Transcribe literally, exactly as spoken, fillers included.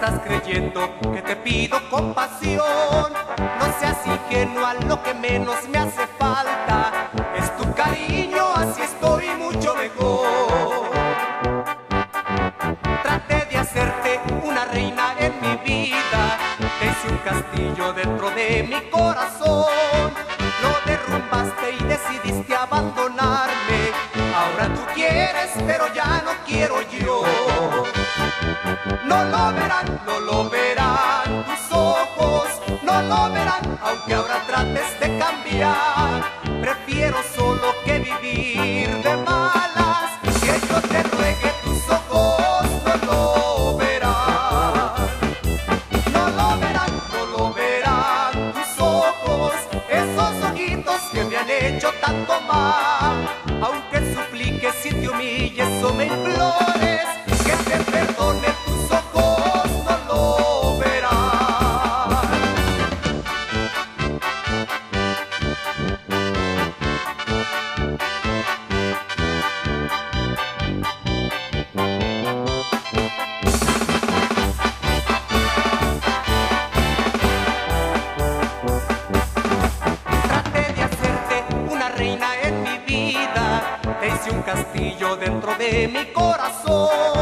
estás creyendo que te pido compasión. No seas ingenuo, a lo que menos me hace falta es tu cariño, así estoy mucho mejor. Traté de hacerte una reina en mi vida, te hice un castillo dentro de mi corazón. Lo derrumbaste y decidiste abandonarme. Ahora tú quieres, pero ya no quiero yo. No lo verán, no lo verán tus ojos, no lo verán, aunque ahora trates de cambiar. Prefiero solo que vivir de malas, que yo te ruegue, tus ojos no lo verán. No lo verán, no lo verán tus ojos, esos ojitos que me han hecho tanto mal. Aunque supliques y te humilles o me implores que te perdone, tus ojos no lo verán. Traté de hacerte una reina en mi vida, te hice un castillo dentro de mi corazón.